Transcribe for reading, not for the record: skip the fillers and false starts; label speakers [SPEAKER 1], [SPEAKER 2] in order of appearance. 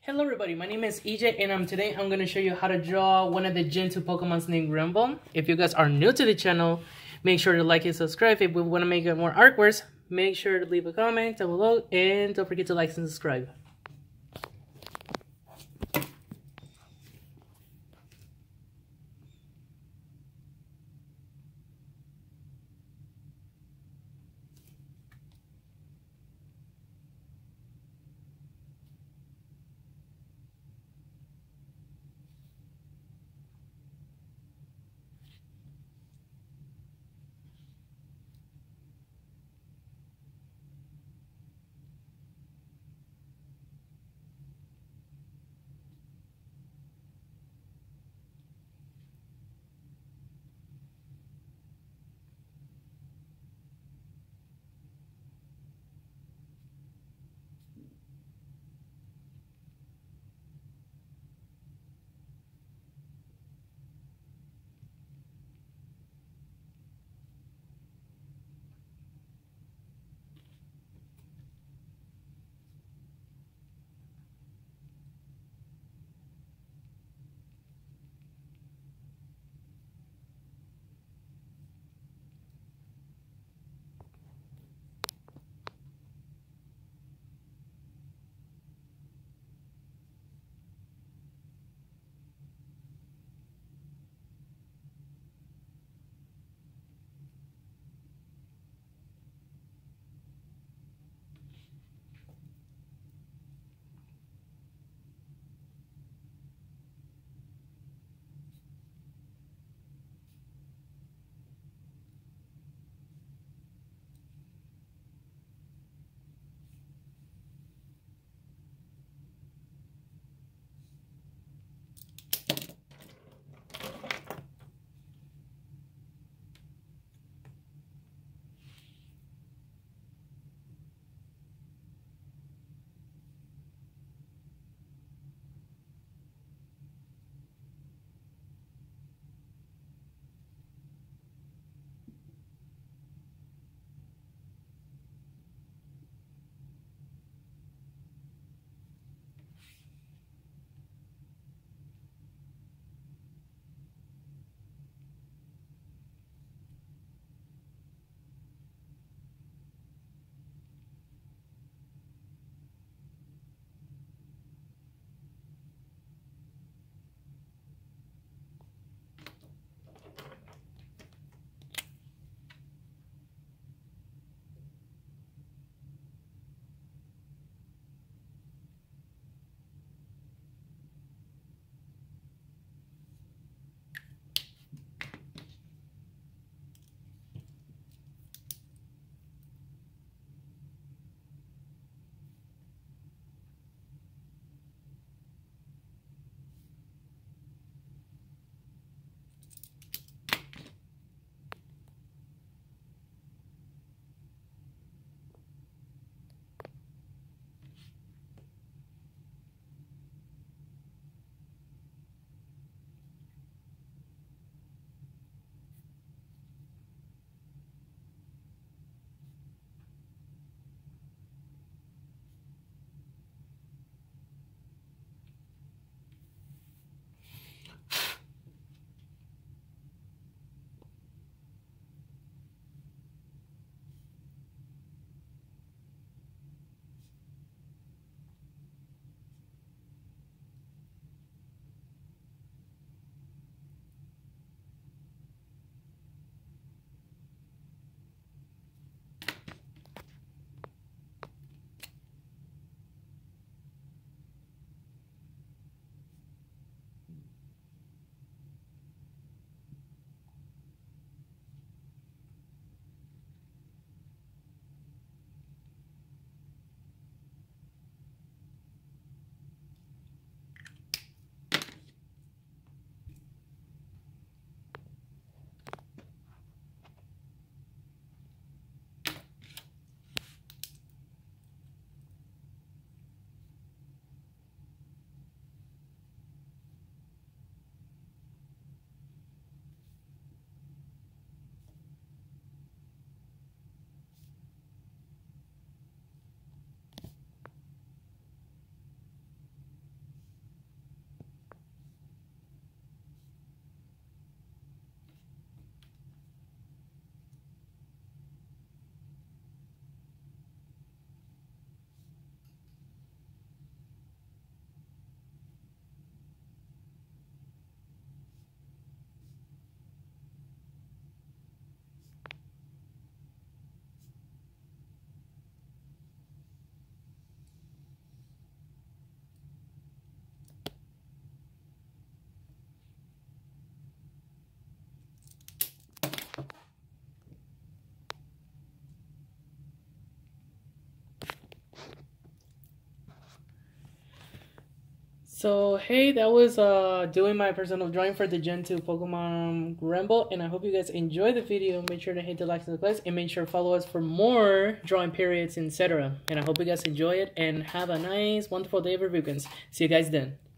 [SPEAKER 1] Hello everybody, my name is EJ and today I'm going to show you how to draw one of the Gen 2 Pokemons named Grimble. If you guys are new to the channel, make sure to like and subscribe. If we want to make more artworks, make sure to leave a comment down below and don't forget to like and subscribe. So hey, that was doing my personal drawing for the Gen 2 Pokemon Granbull, and I hope you guys enjoyed the video. Make sure to hit the likes and subscribe, and make sure to follow us for more drawing periods, etc. And I hope you guys enjoy it, and have a nice, wonderful day, every weekends. See you guys then.